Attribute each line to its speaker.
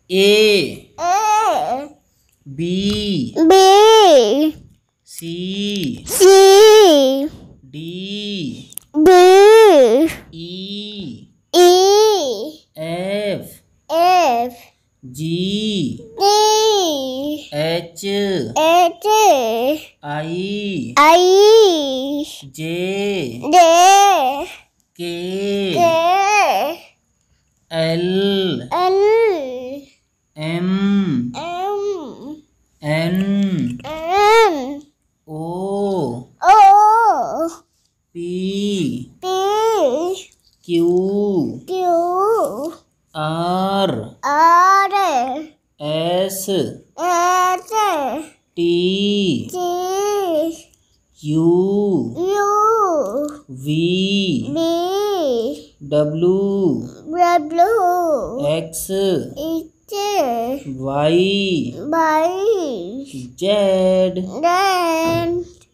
Speaker 1: A
Speaker 2: A
Speaker 1: B
Speaker 2: B
Speaker 1: C
Speaker 2: C
Speaker 1: D
Speaker 2: D
Speaker 1: E
Speaker 2: E
Speaker 1: F
Speaker 2: F
Speaker 1: G
Speaker 2: D
Speaker 1: H
Speaker 2: H
Speaker 1: I
Speaker 2: I
Speaker 1: J
Speaker 2: J
Speaker 1: K
Speaker 2: K
Speaker 1: L
Speaker 2: L
Speaker 1: M
Speaker 2: M
Speaker 1: N
Speaker 2: N
Speaker 1: O
Speaker 2: O
Speaker 1: P
Speaker 2: P
Speaker 1: Q
Speaker 2: Q
Speaker 1: R
Speaker 2: R
Speaker 1: S
Speaker 2: S
Speaker 1: T
Speaker 2: T
Speaker 1: U
Speaker 2: U
Speaker 1: V
Speaker 2: B
Speaker 1: W
Speaker 2: W
Speaker 1: X
Speaker 2: H
Speaker 1: Y
Speaker 2: Y
Speaker 1: Z
Speaker 2: then